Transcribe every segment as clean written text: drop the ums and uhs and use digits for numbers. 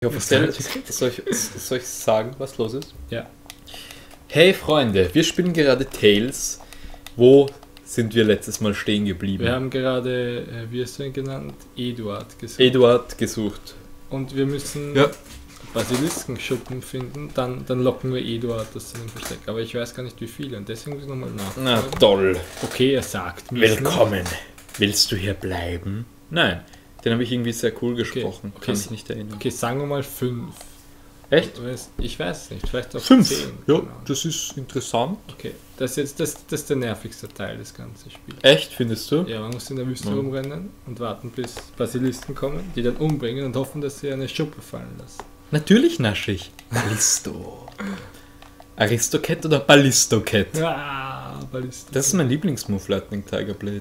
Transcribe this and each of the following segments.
Ich hoffe, soll ich sagen, was los ist? Ja. Hey Freunde, wir spielen gerade Tales. Wo sind wir letztes Mal stehen geblieben? Wir haben gerade, wie hast du ihn genannt? Eduard gesucht. Und wir müssen Basiliskenschuppen finden, dann locken wir Eduard das in den Versteck. Aber ich weiß gar nicht wie viele und deswegen muss ich nochmal nachfragen. Na toll. Okay, er sagt mir. Willkommen. Willst du hier bleiben? Nein, den habe ich irgendwie sehr cool gesprochen. Okay. Kann mich nicht erinnern. Okay, sagen wir mal 5. Echt? Ich weiß nicht, vielleicht auch 5. 10. Ja, Genau. das ist interessant. Okay, das ist der nervigste Teil des ganzen Spiels. Echt, findest du? Ja, man muss in der Wüste rumrennen und warten, bis Basilisten kommen, die dann umbringen und hoffen, dass sie eine Schuppe fallen lassen. Natürlich naschig. Ballisto. Aristocat oder Ballistocat? Ballisto. Das ist mein Lieblingsmove, Lightning Tiger Blade.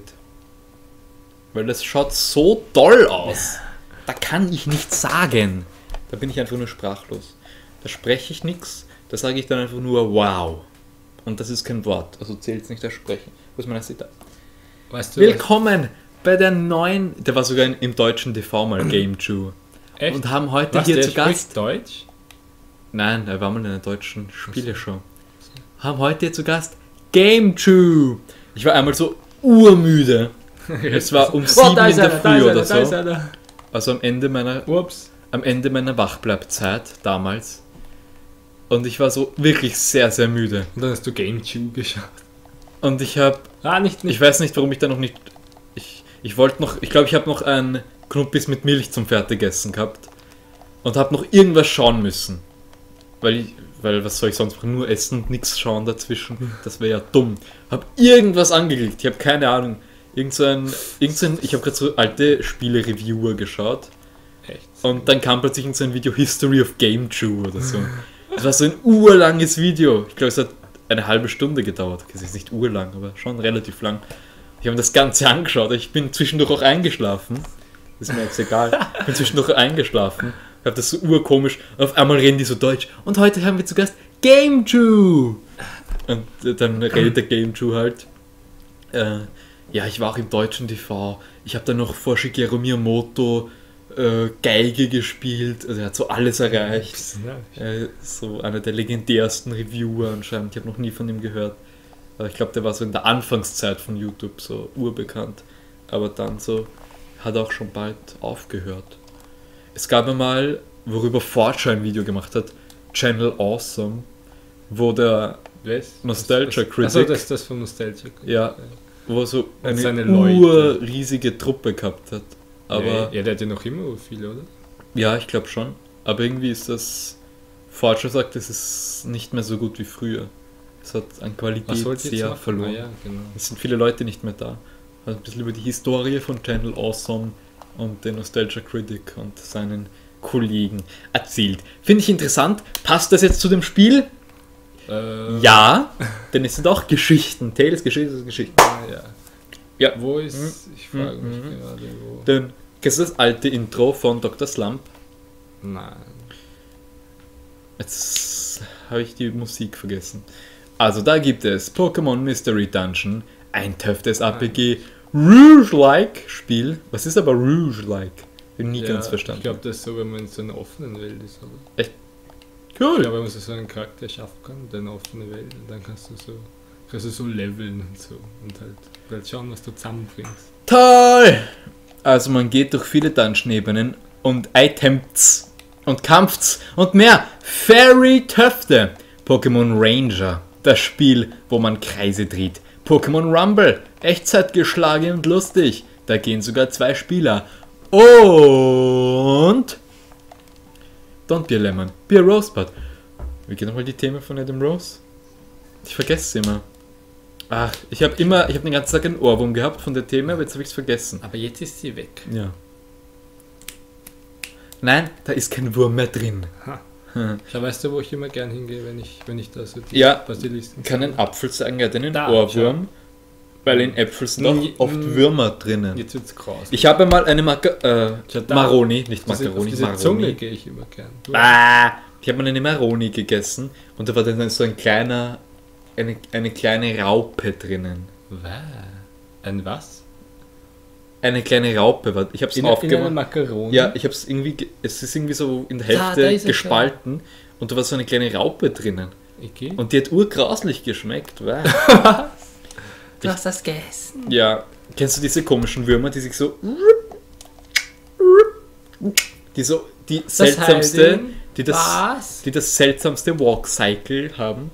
Weil das schaut so toll aus. Da kann ich nichts sagen. Da bin ich einfach nur sprachlos. Da spreche ich nichts, da sage ich dann einfach nur wow. Und das ist kein Wort, also zählt es nicht das Sprechen. Wo ist mein Zitat? Weißt du, Willkommen bei der neuen, der war sogar im deutschen TV mal, Game Chew. echt? Und haben heute Was, hier der zu Gast... spricht Deutsch? Nein, er war mal in einer deutschen Spieleshow. Haben heute hier zu Gast Game Chew. Ich war einmal so urmüde. Es war um 7 in der Früh oder so. Also am Ende meiner Wachbleibzeit damals. Und ich war so wirklich sehr, sehr müde. Und dann hast du Game Chew geschaut. Und ich habe... Nicht. Ich weiß nicht, warum ich da noch nicht... Ich wollte noch... Ich glaube, ich habe noch ein Knuppis mit Milch zum Fertigessen gehabt. Und habe noch irgendwas schauen müssen. Weil was soll ich sonst machen? Nur essen und nichts schauen dazwischen. Das wäre ja dumm. Habe irgendwas angeklickt. Ich habe keine Ahnung. Ich habe gerade so alte Spiele-Reviewer geschaut. Echt? Und dann kam plötzlich so ein Video History of Game Chew oder so. Das war so ein urlanges Video. Ich glaube, es hat eine halbe Stunde gedauert. Es ist nicht urlang, aber schon relativ lang. Ich habe das Ganze angeschaut. Ich bin zwischendurch auch eingeschlafen. Ist mir jetzt egal. Ich bin zwischendurch eingeschlafen. Ich habe das so urkomisch. Auf einmal reden die so Deutsch. Und heute haben wir zu Gast Game Chew. Und dann redet der Game Chew halt. Ja, ich war auch im deutschen TV. Ich habe dann noch vor Shigeru Miyamoto Geige gespielt. Also er hat so alles erreicht. So einer der legendärsten Reviewer anscheinend. Ich habe noch nie von ihm gehört. Aber ich glaube, der war so in der Anfangszeit von YouTube so urbekannt. Aber dann so hat er auch schon bald aufgehört. Es gab einmal, worüber Forge ein Video gemacht hat, Channel Awesome, wo der Nostalgia Critic... Achso, das ist das von Nostalgia Critic. Ja, wo so eine Leute. riesige Truppe gehabt hat. Aber ja, der hat ja noch immer viele, oder? ja, ich glaube schon. Aber irgendwie ist das... Forge sagt, es ist nicht mehr so gut wie früher. Es hat an Qualität sehr verloren. Ja, genau. Es sind viele Leute nicht mehr da. Also ein bisschen über die Historie von Channel Awesome und den Nostalgia Critic und seinen Kollegen erzählt. Finde ich interessant. Passt das jetzt zu dem Spiel? Ja, denn es sind auch Geschichten. Tales, Geschichten. Ja. Wo ist... Ich frage mich gerade, wo... Denn, kennst du das alte Intro von Dr. Slump? Nein. Jetzt habe ich die Musik vergessen. Also da gibt es Pokémon Mystery Dungeon, ein töftes RPG, Rouge-like Spiel. Was ist aber Rouge-like? Ich habe nie ganz verstanden. Ich glaube, das ist so, wenn man in so einer offenen Welt ist. Aber echt? Cool. Ja, wenn man so einen Charakter schaffen kann, eine offene Welt, und dann kannst du so leveln und so. Und halt schauen, was du zusammenbringst. Toll! Also man geht durch viele Dungeon-Ebenen und Items und Kampfs und mehr. Fairy Töfte. Pokémon Ranger. Das Spiel, wo man Kreise dreht. Pokémon Rumble. Echtzeitgeschlagen und lustig. Da gehen sogar 2 Spieler. Und... Don't be a Lemon. Be a Rosebud. Wie geht nochmal die Themen von Adam Rose? Ich vergesse sie immer. Ach, ich habe den ganzen Tag einen Ohrwurm gehabt von der Thema, aber jetzt habe ich es vergessen. Aber jetzt ist sie weg. Ja. Nein, da ist kein Wurm mehr drin. Ja, weißt du, wo ich immer gern hingehe, wenn ich da so die Basilisten... Kann ein Apfel sagen, er hat einen Ohrwurm, weil in Äpfeln sind auch oft Würmer drinnen. Jetzt wird's krass. Ich habe mal eine Maroni, nicht Macaroni, auf diese Zunge gehe ich immer gern. Ich habe mal eine Maroni gegessen und da war dann so ein kleiner, eine kleine Raupe drinnen. Ein was? eine kleine Raupe. Ich habe es In einer aufgemacht. Makarone? Ja, ich habe es irgendwie, es ist irgendwie so in der Ah, da Hälfte ist er gespalten und da war so eine kleine Raupe drinnen. Okay. Und die hat urgrauslich geschmeckt. Wow. Du hast das gegessen. Ja, kennst du diese komischen Würmer, die sich so... Die seltsamste... Was? Die das seltsamste Walk-Cycle haben.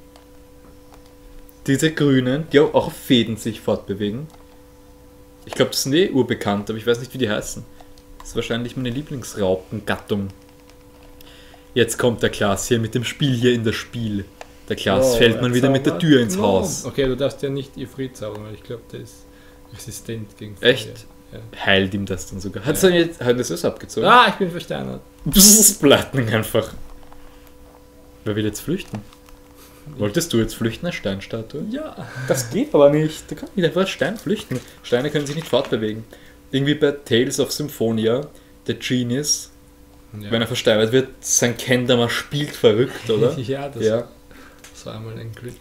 Diese grünen, die auch auf Fäden sich fortbewegen. Ich glaube, das sind urbekannt, aber ich weiß nicht, wie die heißen. Das ist wahrscheinlich meine Lieblingsraupengattung. Jetzt kommt der Klaas hier mit dem Spiel hier in das Spiel. Der Klaas fällt man wieder mit der Tür ins Haus. Okay, du darfst ja nicht Ifrit zaubern, weil ich glaube, der ist resistent gegen Feuer. Echt? Ja. Heilt ihm das dann sogar. Hat es das abgezogen? Ah, ich bin versteinert. Lightning einfach. Wer will jetzt flüchten? Wolltest du jetzt flüchten als Steinstatue? Ja. Das geht aber nicht. Du kannst nicht einfach als Stein flüchten. Steine können sich nicht fortbewegen. Irgendwie bei Tales of Symphonia, der Genius, wenn er versteinert wird, sein Kendama spielt verrückt, oder? Ja, das war einmal ein Glitch.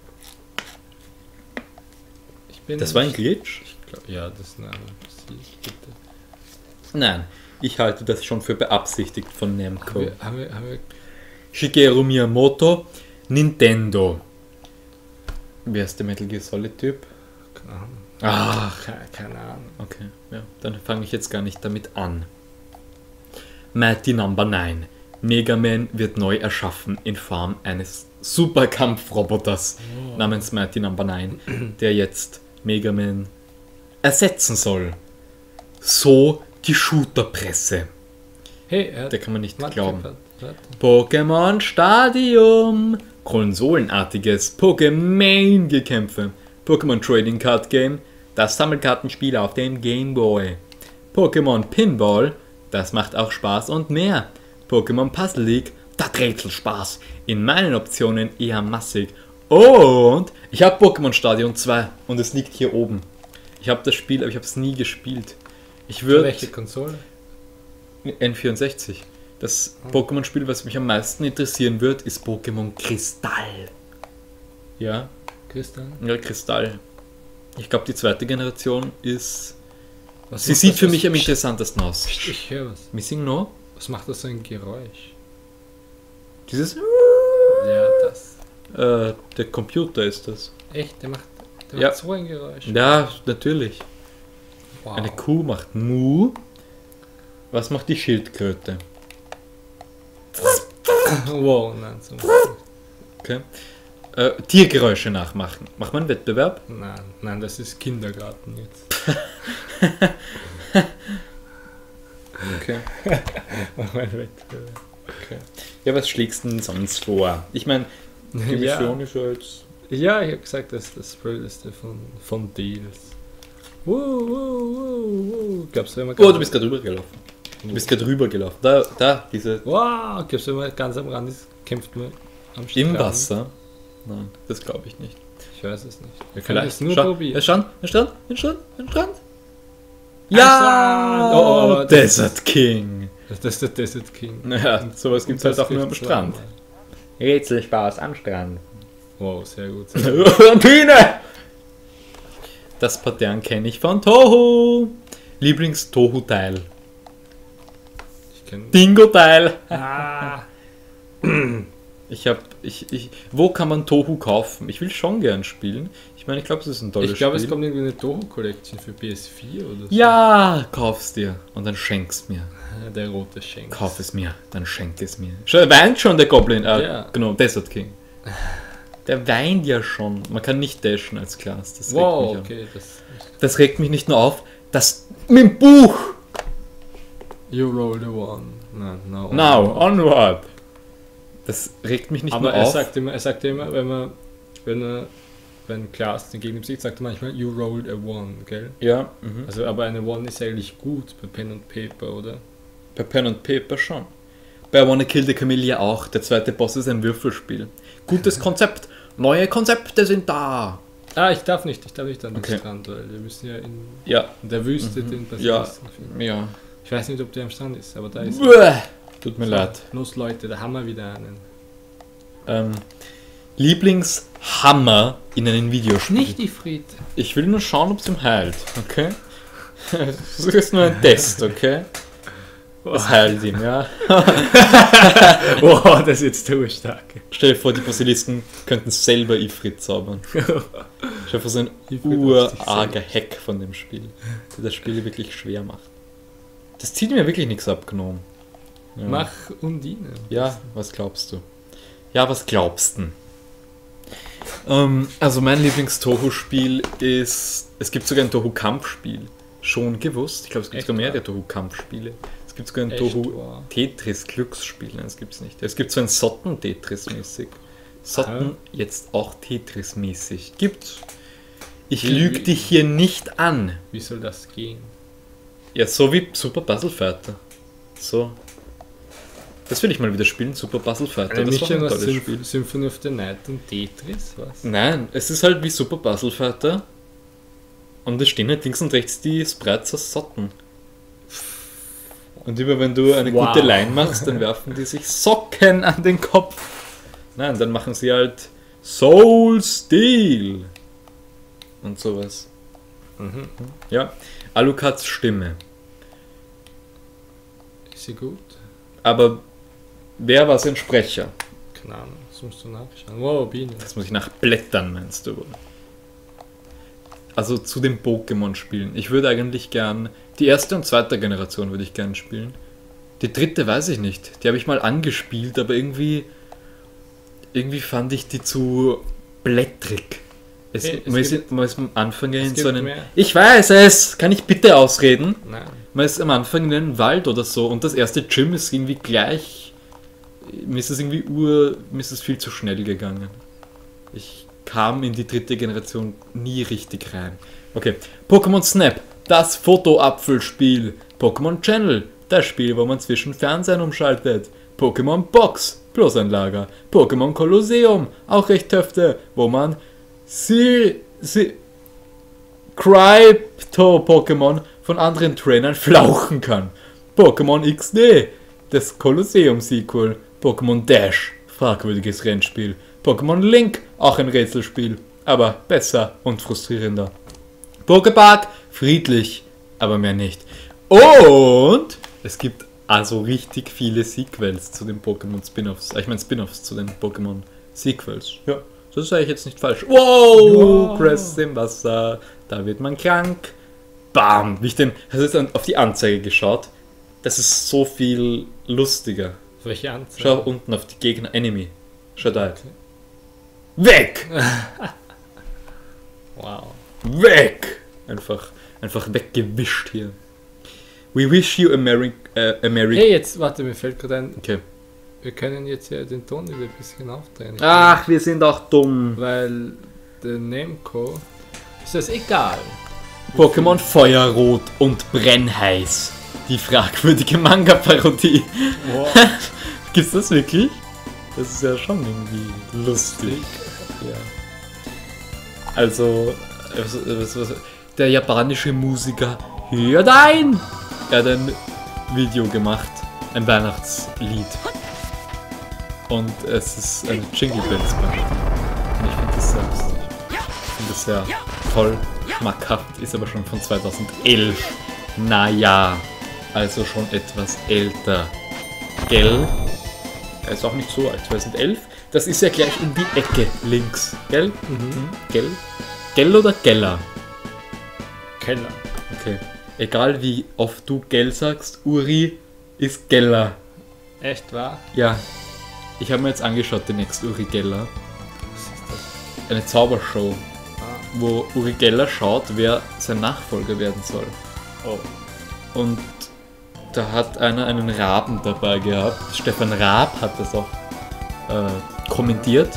Das war ein Glitch? Ich glaub, ja, das ist eine andere Musik, bitte. Nein, ich halte das schon für beabsichtigt von Namco. Haben wir Shigeru Miyamoto, Nintendo. Wer ist der Metal Gear Solid Typ? keine Ahnung. Ach, Keine Ahnung. okay, ja, dann fange ich jetzt gar nicht damit an. Mighty Number 9. Mega Man wird neu erschaffen in Form eines Superkampfroboters namens Mighty Number 9, der jetzt Mega Man ersetzen soll. So die Shooterpresse. Hey, Da kann man nicht glauben. Warte. Pokémon Stadium. Konsolenartiges Pokémon-Gekämpfe. Pokémon Trading Card Game. Das Sammelkartenspiel auf dem Game Boy. Pokémon Pinball. Das macht auch Spaß und mehr. Pokémon Puzzle League. Das Rätselspaß. In meinen Optionen eher massig. Und ich habe Pokémon Stadion 2 und es liegt hier oben. Ich habe das Spiel, aber ich habe es nie gespielt. Ich würde Welche Konsole? N64. Das Pokémon-Spiel, was mich am meisten interessieren wird, ist Pokémon Kristall. Ja, Christian? ja, Kristall. Ich glaube, die zweite Generation ist... Was Sie macht sieht das für so- mich am interessantesten aus. Ich höre was. Missing No? Was macht das so ein Geräusch? Dieses... Ja, das. Der Computer ist das. Echt? Der macht Ja. so ein Geräusch. Ja, natürlich. Wow. Eine Kuh macht Mu. Was macht die Schildkröte? Wow, nein, so. Okay. Tiergeräusche nachmachen. Macht man einen Wettbewerb? Nein, das ist Kindergarten jetzt. Okay. Mach mal einen Wettbewerb. Okay. Ja, was schlägst du denn sonst vor? Ich meine, die Mission ist ja jetzt... Ja, ich habe gesagt, das ist das Blödeste von Deals. Wow. Gab's da immer Oh, du bist gerade rübergelaufen. Du bist gerade rübergelaufen. Da, diese... Wow, gab's da immer ganz am Rand ist, kämpft man am Strand. Im Wasser? Nein, das glaube ich nicht. Ich weiß es nicht. Wir können es nur Ein probieren. Strand? Strand. Ja! Oh, aber Desert King. Das ist der Desert King. Naja, sowas gibt es halt auch nur am Strand. Rätselspaß am Strand. Wow, sehr gut. Biene! Das Pattern kenne ich von Toho. Lieblings-Toho-Teil. Ich kenne. Dingo-Teil. Ah. Wo kann man Toho kaufen? Ich will schon gern spielen. Ich meine, ich glaube, es ist ein tolles Ich glaube, Spiel. es kommt irgendwie eine Toho-Collection für PS4 oder so. Ja, kauf's dir und dann schenk's mir. Der rote Schenk. Kauf es mir, dann schenk es mir. Weint schon der Goblin. Ja. Genau, Desert King. Der weint ja schon. Man kann nicht dashen als Class. Das Wow, regt mich okay. auf. Das regt mich nicht nur auf, das mit dem Buch. You roll the one. Nein, no. Now, onward. Das regt mich nicht Aber nur er auf. sagt immer, wenn Klaas den Gegner besiegt, sagt er manchmal, you rolled a one, gell? Ja, Also, aber eine One ist eigentlich gut bei Pen und Paper, oder? bei Pen and Paper schon. Bei I Wanna Kill the Chameleon auch. Der zweite Boss ist ein Würfelspiel. Gutes Konzept. Neue Konzepte sind da. Ah, ich darf nicht an den Okay. Strand, weil wir müssen ja in Ja, der Wüste den ja, Basilisten finden. ja. Ich weiß nicht, ob der am Strand ist, aber da ist er. Bäh. Tut mir leid. Los Leute, da haben wir wieder einen. Lieblingshammer in einem Videospiel. Nicht die Friede. Ich will nur schauen, ob es ihm heilt. Okay? Das ist nur ein Test, okay? Das heilt ihn, ja. Wow, das ist jetzt zu stark. Stell dir vor, die Basilisken könnten selber Ifrit zaubern. Stell dir vor, so ein Ifrit urarger Hack von dem Spiel, der das Spiel wirklich schwer macht. Das zieht mir wirklich nichts abgenommen. Ja. Mach Undine. Ja, was glaubst du? Ja, was glaubst du? Also mein Lieblings-Tohu-Spiel ist... Es gibt sogar ein Tohu-Kampfspiel. Schon gewusst? Ich glaube, es gibt Echt sogar mehrere wahr? Tohu-Kampfspiele. Es gibt sogar ein Echt wahr? Tohu-Tetris-Glücksspiel. Nein, das gibt es nicht. Es gibt so ein Sotten-Tetris-mäßig. Sotten jetzt auch Tetris-mäßig. Gibt's. Ich lüge dich hier nicht an. Wie soll das gehen? Ja, so wie Super Puzzle Fighter. So. Das will ich mal wieder spielen, Super Puzzle Fighter. Das war ein tolles Spiel. Symphony of the Night und Tetris, was? Nein, es ist halt wie Super Puzzle Fighter. Und es stehen halt links und rechts die Sprites aus Sotten. Und immer wenn du eine Wow. gute Line machst, dann werfen die sich Socken an den Kopf. Nein, dann machen sie halt Soul Steel. Und sowas. Mhm. Ja, Alucards Stimme. Ist sie gut? Aber wer war sein Sprecher? Keine Ahnung, das musst du nachschauen. Wow, Biene. Das muss ich nachblättern, meinst du wohl? Also zu den Pokémon-Spielen. Ich würde eigentlich gern... Die erste und zweite Generation würde ich gern spielen. Die dritte weiß ich nicht. Die habe ich mal angespielt, aber irgendwie fand ich die zu blättrig. Man ist am Anfang in so einen... mehr. Ich weiß es! Kann ich bitte ausreden? Nein. Man ist am Anfang in einem Wald oder so und das erste Gym ist irgendwie gleich... Mir ist es viel zu schnell gegangen. Ich kam in die dritte Generation nie richtig rein. Okay, Pokémon Snap, das Fotoapfelspiel. Pokémon Channel, das Spiel, wo man zwischen Fernsehen umschaltet. Pokémon Box, Plusanlager. Pokémon Kolosseum, auch recht Töfte, wo man Crypto-Pokémon von anderen Trainern flauchen kann. Pokémon XD, das Kolosseum-Sequel. Pokémon Dash, fragwürdiges Rennspiel. Pokémon Link, auch ein Rätselspiel, aber besser und frustrierender. Poképark, friedlich, aber mehr nicht. Und es gibt also richtig viele Sequels zu den Pokémon Spin-Offs. Ich meine Spin-Offs zu den Pokémon Sequels. Ja, das sage ich jetzt nicht falsch. Wow, Crest im Wasser, da wird man krank. Bam, hast du jetzt auf die Anzeige geschaut? Das ist so viel lustiger. Welche Anzahl? Schau unten auf die Gegner Enemy. Schau da. Weg! Wow. Weg! Einfach weggewischt hier. We wish you a Merry... Hey, jetzt, warte, mir fällt gerade ein, Okay. wir können jetzt ja den Ton wieder ein bisschen aufdrehen. Ach, wir sind auch dumm. Weil der Nemco ist das egal. Pokémon Feuerrot und Brennheiß. Die fragwürdige Manga-Parodie. Wow. Gibt's das wirklich? Das ist ja schon irgendwie lustig. Ja. Also, der japanische Musiker hört ein! Er hat ein Video gemacht, ein Weihnachtslied. Und es ist ein Jingle Bells Band. Und ich finde das sehr lustig. Ich finde das sehr toll, schmackhaft, ist aber schon von 2011. Naja, also schon etwas älter. Gell? Er ist auch nicht so alt, 2011. Das ist ja gleich in die Ecke links. Gell? Mhm. Gell? Gell oder Geller? Keller. Okay. Egal wie oft du Gell sagst, Uri ist Geller. Echt wahr? Ja. Ich habe mir jetzt angeschaut, die nächste Uri Geller. Was ist das? Eine Zaubershow, Ah. wo Uri Geller schaut, wer sein Nachfolger werden soll. Oh. Und da hat einer einen Raben dabei gehabt. Stefan Raab hat das auch kommentiert.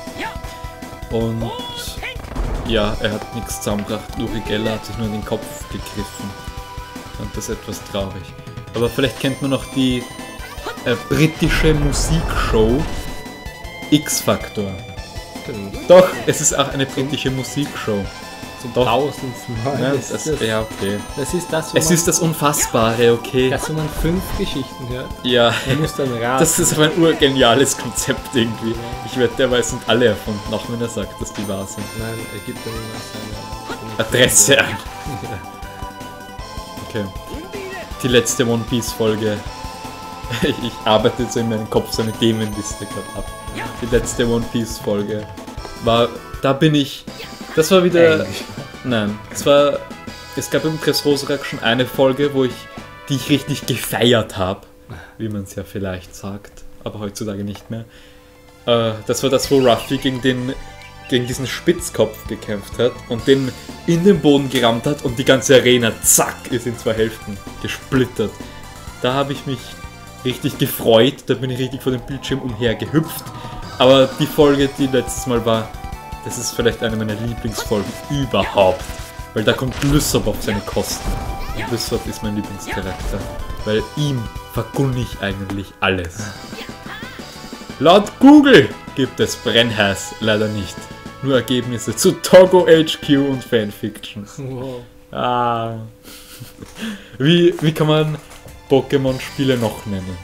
Und ja, er hat nichts zusammengebracht. Uri Geller hat sich nur in den Kopf gegriffen. Und das ist etwas traurig. Aber vielleicht kennt man noch die britische Musikshow X-Factor. Doch, es ist auch eine britische Musikshow. Zum Doch. tausendsten Mal. Ja, Das ja, okay. ist das, wo Es ist das Unfassbare, okay. dass man 5 Geschichten hört. Ja, Man muss dann raten. das ist aber ein urgeniales Konzept irgendwie. Ich wette, der weiß, sind alle erfunden, auch wenn er sagt, dass die wahr sind. Nein, er gibt dann immer seine Adresse ein. Okay. Die letzte One Piece Folge. Ich arbeite jetzt in meinem Kopf so eine Themenliste gerade ab. Die letzte One Piece Folge war. Da bin ich. Das war wieder. Nein. Es gab im Dressrosa schon eine Folge, die ich richtig gefeiert habe. Wie man es ja vielleicht sagt. Aber heutzutage nicht mehr. Das war das, wo Ruffy gegen diesen Spitzkopf gekämpft hat und den in den Boden gerammt hat und die ganze Arena, zack, ist in 2 Hälften gesplittert. Da habe ich mich richtig gefreut, da bin ich richtig vor dem Bildschirm umher gehüpft. Aber die Folge, die letztes Mal war, das ist vielleicht eine meiner Lieblingsfolgen überhaupt. Weil da kommt Lysop auf seine Kosten. Und Lysop ist mein Lieblingscharakter. Weil ihm vergunn ich eigentlich alles. Laut Google gibt es Brennheiß leider nicht. Nur Ergebnisse zu Togo HQ und Fanfictions. Wow. Ah. Wie kann man Pokémon-Spiele noch nennen?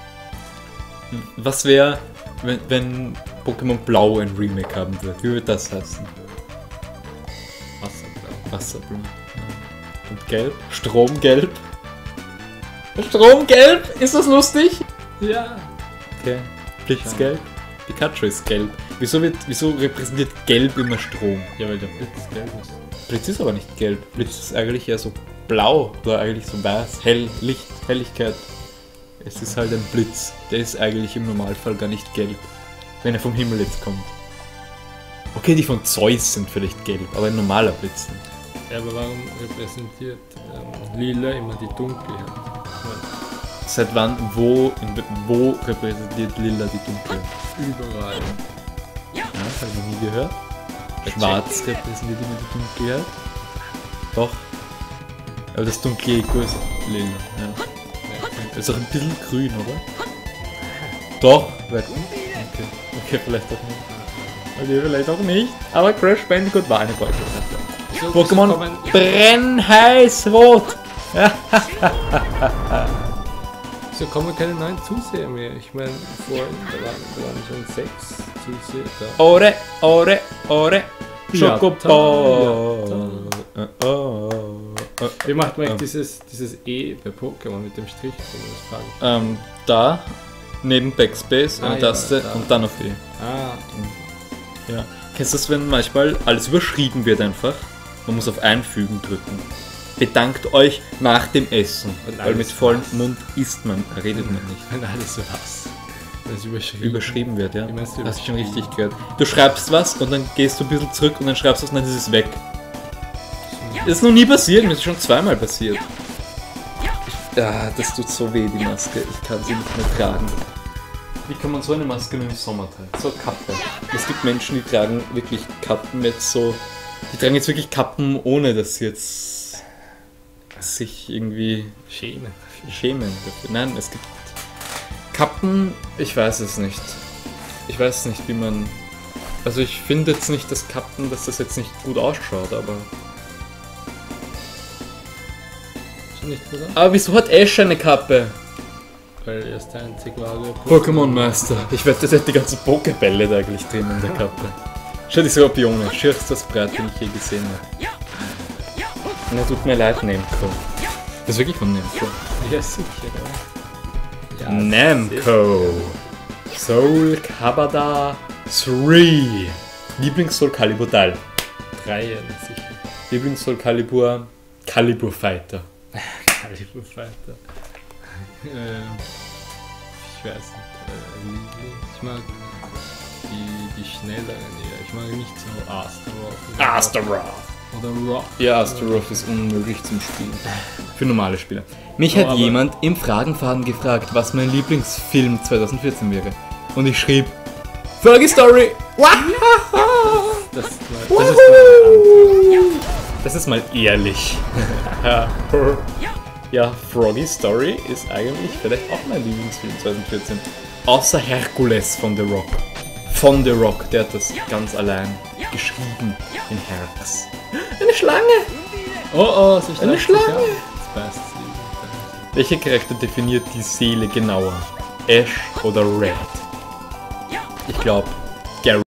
Was wäre, wenn Pokémon Blau ein Remake haben würde? Wie würde das heißen? Wasserblau. Wasserblau. Und Gelb? Stromgelb? Stromgelb? Ist das lustig? Ja. Okay. Blitzgelb? Pikachu ist gelb. Wieso repräsentiert Gelb immer Strom? Ja, weil der Blitz gelb ist. Blitz ist aber nicht gelb. Blitz ist eigentlich eher so blau oder eigentlich so weiß. Helligkeit. Es ist halt ein Blitz. Der ist eigentlich im Normalfall gar nicht gelb. Wenn er vom Himmel jetzt kommt. Okay, die von Zeus sind vielleicht gelb, aber ein normaler Blitz. Ja, aber warum repräsentiert Lila immer die Dunkelheit? Seit wann, wo repräsentiert Lila die Dunkelheit? Überall. Ja, das habe ich noch nie gehört. Schwarz repräsentiert immer die Dunkelheit. Doch. Aber das dunkle Eco ist lila. Ja. Ist auch ein bisschen grün, oder? Doch. Okay, vielleicht auch nicht. Okay, vielleicht auch nicht. Aber Crash Bandicoot war eine deutsche Sache. Pokémon Brennheißrot. So kommen keine neuen Zuseher mehr. Ich meine, vorhin da waren schon 6 Zuseher da. Ore, Schokoball. Wie macht man dieses E bei Pokémon mit dem Strich? Das frage ich. Da, neben Backspace, eine Taste da. und dann auf E. Ja. Kennst du das, wenn manchmal alles überschrieben wird einfach? Man muss auf Einfügen drücken. Bedankt euch nach dem Essen. Weil mit vollem Mund isst man, redet man nicht. Wenn alles was. Das Überschrieben wird, ja. Wie meinst du Hast du schon richtig gehört. Du schreibst was und dann gehst du ein bisschen zurück und dann schreibst du es und dann ist es weg. Das ist noch nie passiert, mir ist schon 2-mal passiert. Das tut so weh, die Maske. Ich kann sie nicht mehr tragen. Wie kann man so eine Maske nur im Sommer tragen? So eine Kappe. Es gibt Menschen, die tragen wirklich Kappen mit so... Die tragen jetzt wirklich Kappen, ohne dass sie jetzt sich irgendwie schämen dafür. Nein, es gibt Kappen, ich weiß es nicht. Ich weiß nicht, wie man... Also ich finde jetzt nicht, dass Kappen, dass das jetzt nicht gut ausschaut, aber... Nicht gut aus? Aber wieso hat Ash eine Kappe? Weil er ist der einzig wahre Pokémon Meister. Ich wette, das hat die ganzen Pokébälle da eigentlich drin in der Kappe. Schau die Skorpione, schürst das Brett, den ich je gesehen habe. Na, tut mir leid, Namco. Das ist wirklich von Namco. Ja, sicher, ja. Namco. Soul Calibur 3. Lieblings-Soul Calibur Teil. 3 sicher. Lieblings-Soul Calibur Fighter. Calibur Fighter. Ich weiß nicht. Ich mag die schnelleren eher. Ich mag nicht so Astaroth. Oder Rock. Ja, Astaroth ist unmöglich zum Spielen. Für normale Spieler. Mich hat jemand im Fragenfaden gefragt, was mein Lieblingsfilm 2014 wäre. Und ich schrieb Froggy Story! Das ist mal ehrlich. Ja, Froggy Story ist eigentlich vielleicht auch mein Lieblingsfilm 2014. Außer Herkules von The Rock. Von The Rock, der hat das ganz allein geschrieben in Herz. Eine Schlange! Oh, so eine Schlange! Das passt. Welcher Charakter definiert die Seele genauer? Ash oder Red? Ich glaube, Gary.